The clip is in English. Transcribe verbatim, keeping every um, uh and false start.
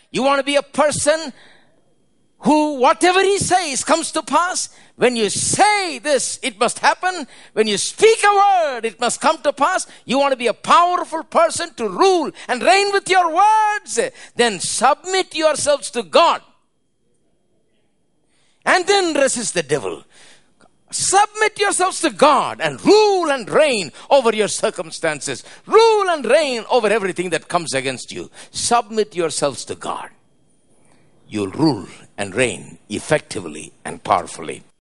You want to be a person who, whatever he says, comes to pass. When you say this, it must happen. When you speak a word, it must come to pass. You want to be a powerful person to rule and reign with your words. Then submit yourselves to God. And then resist the devil. Submit yourselves to God and rule and reign over your circumstances. Rule and reign over everything that comes against you. Submit yourselves to God. You'll rule and reign effectively and powerfully.